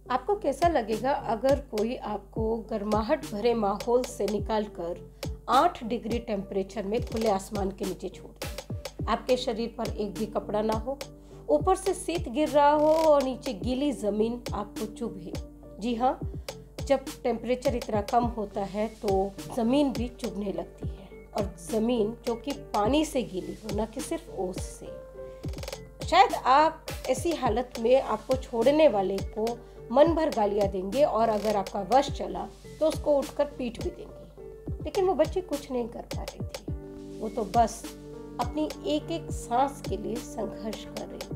आपको कैसा लगेगा अगर कोई आपको गर्माहट भरे माहौल से निकालकर 8 डिग्री टेम्परेचर में खुले आसमान के नीचे छोड़ दे? आपके शरीर पर एक भी कपड़ा ना हो, ऊपर से शीत गिर रहा हो और नीचे गीली जमीन आपको चुभे। जी हाँ, जब टेम्परेचर इतना कम होता है तो ज़मीन भी चुभने लगती है, और ज़मीन जो कि पानी से गीली हो, ना कि सिर्फ ओस से। शायद आप ऐसी हालत में आपको छोड़ने वाले को मन भर गालियाँ देंगे, और अगर आपका वश चला तो उसको उठकर पीट भी देंगे। लेकिन वो बच्ची कुछ नहीं कर पा रही थी, वो तो बस अपनी एक एक सांस के लिए संघर्ष कर रही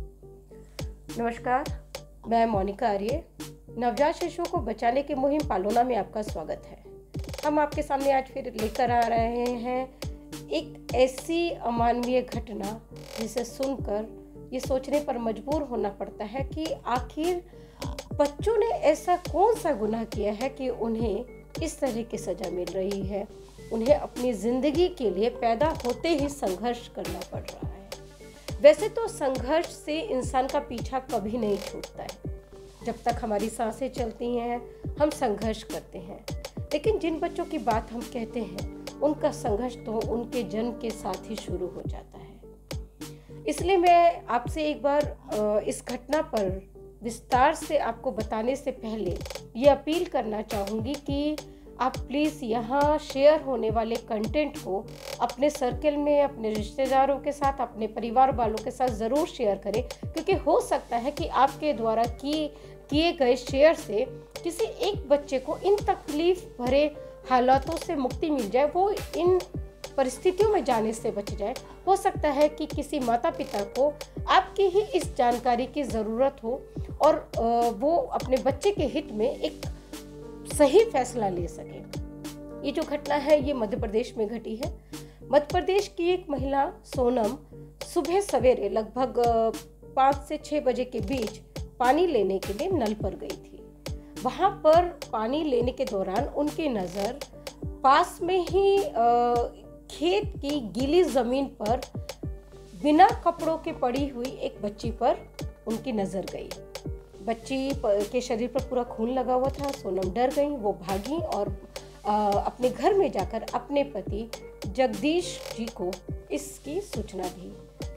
थी। नमस्कार, मैं मोनिका आर्य। नवजात शिशुओं को बचाने की मुहिम पालोना में आपका स्वागत है। हम आपके सामने आज फिर लेकर आ रहे हैं एक ऐसी अमानवीय घटना जिसे सुनकर ये सोचने पर मजबूर होना पड़ता है कि आखिर बच्चों ने ऐसा कौन सा गुनाह किया है कि उन्हें इस तरह की सज़ा मिल रही है। उन्हें अपनी ज़िंदगी के लिए पैदा होते ही संघर्ष करना पड़ रहा है। वैसे तो संघर्ष से इंसान का पीछा कभी नहीं छूटता है। जब तक हमारी सांसें चलती हैं हम संघर्ष करते हैं, लेकिन जिन बच्चों की बात हम कहते हैं उनका संघर्ष तो उनके जन्म के साथ ही शुरू हो जाता है। इसलिए मैं आपसे एक बार इस घटना पर विस्तार से आपको बताने से पहले ये अपील करना चाहूँगी कि आप प्लीज़ यहाँ शेयर होने वाले कंटेंट को अपने सर्कल में, अपने रिश्तेदारों के साथ, अपने परिवार वालों के साथ ज़रूर शेयर करें, क्योंकि हो सकता है कि आपके द्वारा किए गए शेयर से किसी एक बच्चे को इन तकलीफ़ भरे हालातों से मुक्ति मिल जाए, वो इन परिस्थितियों में जाने से बच जाए। हो सकता है कि किसी माता पिता को आपकी ही इस जानकारी की ज़रूरत हो और वो अपने बच्चे के हित में एक सही फैसला ले सके। ये जो घटना है ये मध्य प्रदेश में घटी है। मध्य प्रदेश की एक महिला सोनम सुबह सवेरे लगभग 5 से 6 बजे के बीच पानी लेने के लिए नल पर गई थी। वहाँ पर पानी लेने के दौरान उनकी नज़र पास में ही खेत की गीली ज़मीन पर बिना कपड़ों के पड़ी हुई एक बच्ची पर उनकी नज़र गई। बच्ची के शरीर पर पूरा खून लगा हुआ था। सोनम डर गई, वो भागी और अपने घर में जाकर अपने पति जगदीश जी को इसकी सूचना दी।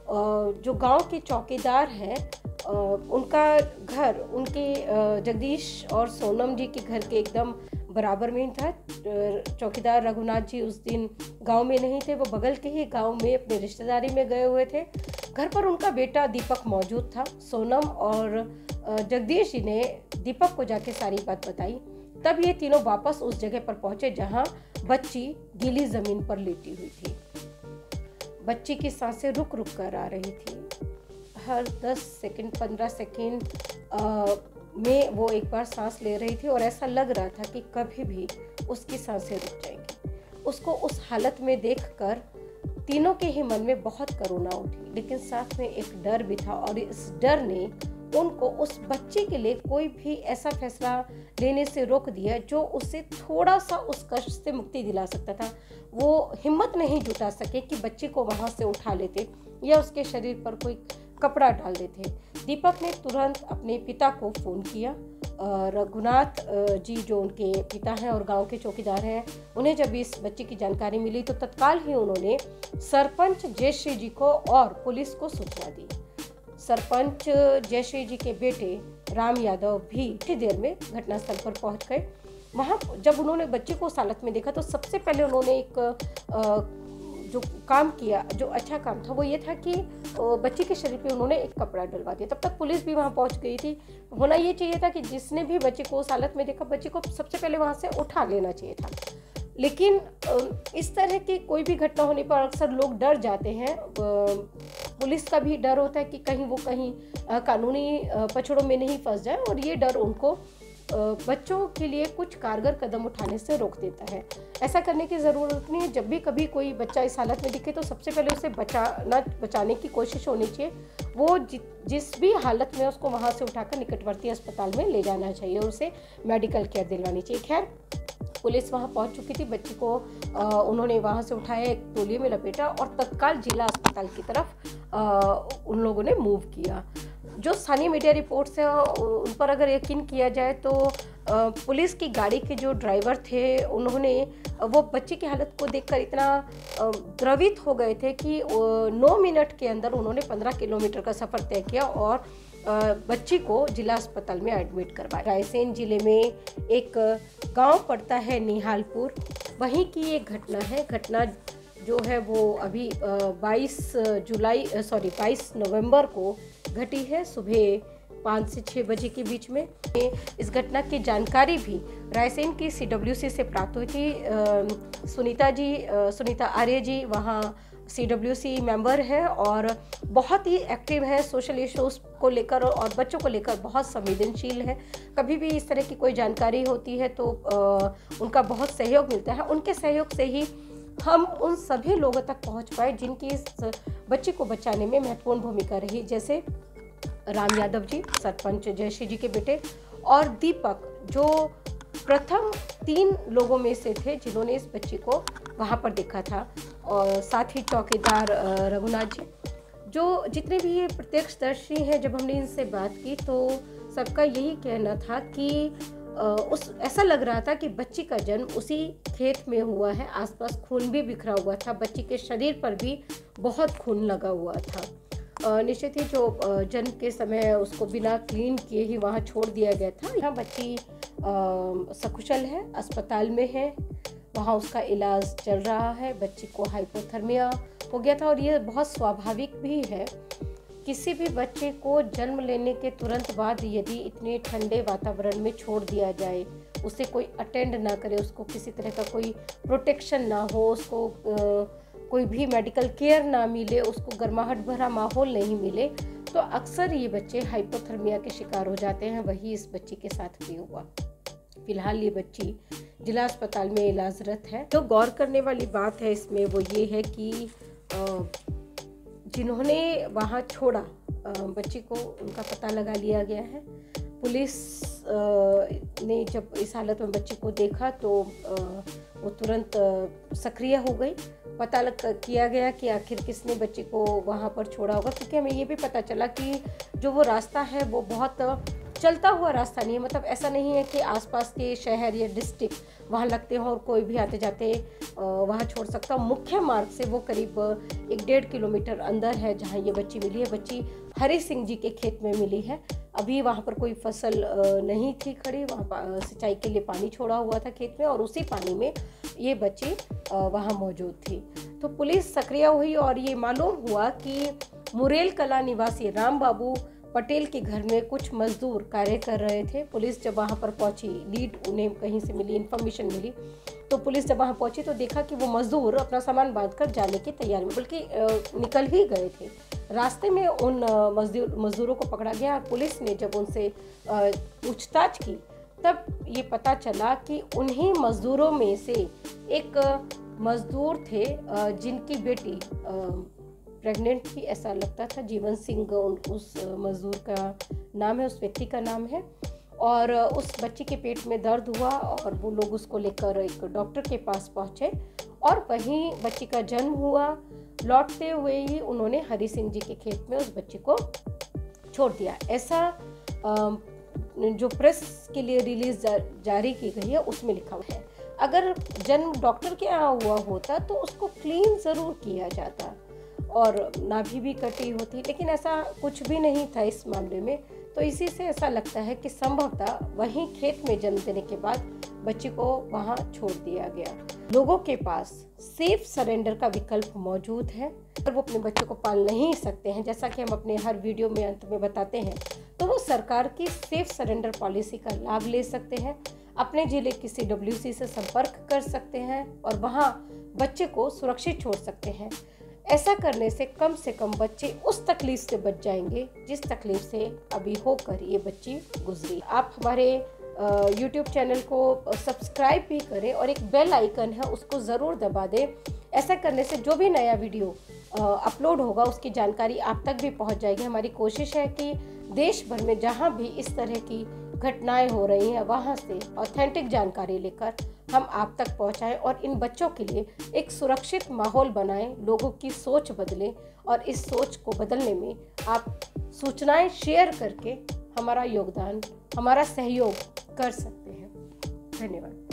जो गांव के चौकीदार हैं, उनका घर उनके जगदीश और सोनम जी के घर के एकदम बराबर में था। चौकीदार रघुनाथ जी उस दिन गांव में नहीं थे, वो बगल के ही गांव में अपने रिश्तेदारी में गए हुए थे। घर पर उनका बेटा दीपक मौजूद था। सोनम और जगदीश जी ने दीपक को जाके सारी बात बताई। तब ये तीनों वापस उस जगह पर पहुंचे जहां बच्ची गीली ज़मीन पर लेटी हुई थी। बच्ची की सांसें रुक रुक कर आ रही थी। हर 10 सेकंड 15 सेकंड में वो एक बार सांस ले रही थी और ऐसा लग रहा था कि कभी भी उसकी सांसें रुक जाएंगी। उसको उस हालत में देखकर तीनों के ही मन में बहुत करुणा उठी, लेकिन साथ में एक डर भी था, और इस डर ने उनको उस बच्चे के लिए कोई भी ऐसा फैसला लेने से रोक दिया जो उसे थोड़ा सा उस कष्ट से मुक्ति दिला सकता था। वो हिम्मत नहीं जुटा सके कि बच्चे को वहाँ से उठा लेते या उसके शरीर पर कोई कपड़ा डाल देते। दीपक ने तुरंत अपने पिता को फ़ोन किया। रघुनाथ जी जो उनके पिता हैं और गांव के चौकीदार हैं, उन्हें जब इस बच्चे की जानकारी मिली तो तत्काल ही उन्होंने सरपंच जयश्री जी को और पुलिस को सूचना दी। सरपंच जयश्री जी के बेटे राम यादव भी कुछ देर में घटनास्थल पर पहुंच गए। वहाँ जब उन्होंने बच्चे को उस हालत में देखा तो सबसे पहले उन्होंने एक जो काम किया, जो अच्छा काम था, वो ये था कि बच्चे के शरीर पे उन्होंने एक कपड़ा डलवा दिया। तब तक पुलिस भी वहाँ पहुँच गई थी। होना ये चाहिए था कि जिसने भी बच्चे को उस हालत में देखा, बच्चे को सबसे पहले वहाँ से उठा लेना चाहिए था। लेकिन इस तरह की कोई भी घटना होने पर अक्सर लोग डर जाते हैं। पुलिस का भी डर होता है कि कहीं वो कानूनी पछड़ों में नहीं फंस जाए, और ये डर उनको बच्चों के लिए कुछ कारगर कदम उठाने से रोक देता है। ऐसा करने की ज़रूरत नहीं है। जब भी कभी कोई बच्चा इस हालत में दिखे तो सबसे पहले उसे बचाने की कोशिश होनी चाहिए। वो जिस भी हालत में उसको वहाँ से उठाकर निकटवर्ती अस्पताल में ले जाना चाहिए और उसे मेडिकल केयर दिलवानी चाहिए। खैर, पुलिस वहाँ पहुँच चुकी थी। बच्ची को उन्होंने वहाँ से उठाया, एक तौलिए में लपेटा और तत्काल जिला अस्पताल की तरफ उन लोगों ने मूव किया। जो स्थानीय मीडिया रिपोर्ट्स हैं उन पर अगर यकीन किया जाए तो पुलिस की गाड़ी के जो ड्राइवर थे उन्होंने वो बच्ची की हालत को देखकर इतना द्रवित हो गए थे कि 9 मिनट के अंदर उन्होंने 15 किलोमीटर का सफ़र तय किया और बच्ची को जिला अस्पताल में एडमिट करवाया। रायसेन जिले में एक गांव पड़ता है निहालपुर, वहीं की ये घटना है। घटना जो है वो अभी 22 नवंबर को घटी है, सुबह 5 से 6 बजे के बीच में। इस घटना की जानकारी भी रायसेन की CWC से प्राप्त हुई थी। सुनीता आर्य जी वहाँ CWC मेंबर है और बहुत ही एक्टिव है, सोशल इश्यूज़ को लेकर और बच्चों को लेकर बहुत संवेदनशील है। कभी भी इस तरह की कोई जानकारी होती है तो उनका बहुत सहयोग मिलता है। उनके सहयोग से ही हम उन सभी लोगों तक पहुंच पाए जिनकी इस बच्ची को बचाने में महत्वपूर्ण भूमिका रही, जैसे राम यादव जी, सरपंच जयश्री जी के बेटे, और दीपक, जो प्रथम 3 लोगों में से थे जिन्होंने इस बच्ची को वहाँ पर देखा था, और साथ ही चौकीदार रघुनाथ जी। जो जितने भी ये प्रत्यक्षदर्शी हैं, जब हमने इनसे बात की तो सबका यही कहना था कि ऐसा लग रहा था कि बच्ची का जन्म उसी खेत में हुआ है। आसपास खून भी बिखरा हुआ था, बच्ची के शरीर पर भी बहुत खून लगा हुआ था। निश्चित ही जो जन्म के समय उसको बिना क्लीन किए ही वहाँ छोड़ दिया गया था। यहाँ बच्ची सकुशल है, अस्पताल में है, वहाँ उसका इलाज चल रहा है। बच्ची को हाइपोथर्मिया हो गया था और ये बहुत स्वाभाविक भी है। किसी भी बच्चे को जन्म लेने के तुरंत बाद यदि इतने ठंडे वातावरण में छोड़ दिया जाए, उसे कोई अटेंड ना करे, उसको किसी तरह का कोई प्रोटेक्शन ना हो, उसको कोई भी मेडिकल केयर ना मिले, उसको गर्माहट भरा माहौल नहीं मिले, तो अक्सर ये बच्चे हाइपोथर्मिया के शिकार हो जाते हैं। वही इस बच्ची के साथ भी हुआ। फिलहाल ये बच्ची जिला अस्पताल में इलाजरत है। जो गौर करने वाली बात है इसमें वो ये है कि जिन्होंने वहाँ छोड़ा बच्ची को, उनका पता लगा लिया गया है। पुलिस ने जब इस हालत में बच्ची को देखा तो वो तुरंत सक्रिय हो गई। पता किया गया कि आखिर किसने बच्ची को वहाँ पर छोड़ा होगा, क्योंकि हमें ये भी पता चला कि जो वो रास्ता है वो बहुत चलता हुआ रास्ता नहीं है। मतलब ऐसा नहीं है कि आसपास के शहर या डिस्ट्रिक्ट वहाँ लगते हों और कोई भी आते जाते वहाँ छोड़ सकता। मुख्य मार्ग से वो करीब 1-1.5 किलोमीटर अंदर है जहाँ ये बच्ची मिली है। बच्ची हरी सिंह जी के खेत में मिली है। अभी वहाँ पर कोई फसल नहीं थी खड़ी, वहाँ सिंचाई के लिए पानी छोड़ा हुआ था खेत में और उसी पानी में ये बच्ची वहाँ मौजूद थी। तो पुलिस सक्रिय हुई और ये मालूम हुआ कि मुरेल कला निवासी राम बाबू पटेल के घर में कुछ मजदूर कार्य कर रहे थे। पुलिस जब वहाँ पर पहुँची, लीड उन्हें कहीं से मिली, इन्फॉर्मेशन मिली, तो पुलिस जब वहाँ पहुँची तो देखा कि वो मजदूर अपना सामान बांधकर जाने की तैयारी में, बल्कि निकल ही गए थे। रास्ते में उन मजदूरों को पकड़ा गया और पुलिस ने जब उनसे पूछताछ की तब ये पता चला कि उन्हीं मजदूरों में से एक मजदूर थे जिनकी बेटी प्रेग्नेंट थी, ऐसा लगता था। जीवन सिंह उस मजदूर का नाम है, उस व्यक्ति का नाम है। और उस बच्ची के पेट में दर्द हुआ और वो लोग उसको लेकर एक डॉक्टर के पास पहुँचे और वहीं बच्ची का जन्म हुआ। लौटते हुए ही उन्होंने हरी सिंह जी के खेत में उस बच्ची को छोड़ दिया। ऐसा जो प्रेस के लिए रिलीज जारी की गई है उसमें लिखा हुआ है। अगर जन्म डॉक्टर के यहाँ हुआ होता तो उसको क्लीन ज़रूर किया जाता और नाभि भी कटी होती, लेकिन ऐसा कुछ भी नहीं था इस मामले में। तो इसी से ऐसा लगता है कि संभवतः वहीं खेत में जन्म देने के बाद बच्ची को वहां छोड़ दिया गया। लोगों के पास सेफ सरेंडर का विकल्प मौजूद है। अगर वो अपने बच्चे को पाल नहीं सकते हैं, जैसा कि हम अपने हर वीडियो में अंत में बताते हैं, तो वो सरकार की सेफ सरेंडर पॉलिसी का लाभ ले सकते हैं। अपने जिले की CWC से संपर्क कर सकते हैं और वहाँ बच्चे को सुरक्षित छोड़ सकते हैं। ऐसा करने से कम बच्चे उस तकलीफ से बच जाएंगे जिस तकलीफ से अभी होकर ये बच्ची गुजरी। आप हमारे YouTube चैनल को सब्सक्राइब भी करें और एक बेल आइकन है उसको ज़रूर दबा दें। ऐसा करने से जो भी नया वीडियो अपलोड होगा उसकी जानकारी आप तक भी पहुंच जाएगी। हमारी कोशिश है कि देश भर में जहां भी इस तरह की घटनाएं हो रही हैं वहां से ऑथेंटिक जानकारी लेकर हम आप तक पहुंचाएं और इन बच्चों के लिए एक सुरक्षित माहौल बनाएं, लोगों की सोच बदलें और इस सोच को बदलने में आप सूचनाएं शेयर करके हमारा योगदान, हमारा सहयोग कर सकते हैं। धन्यवाद।